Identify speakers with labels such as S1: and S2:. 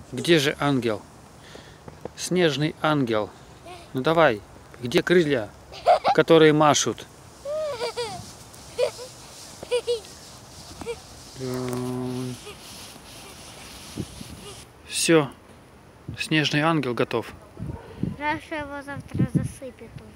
S1: Где же ангел? Снежный ангел. Ну давай, где крылья, которые машут? Все, снежный ангел готов.
S2: Раша его завтра засыпет уже.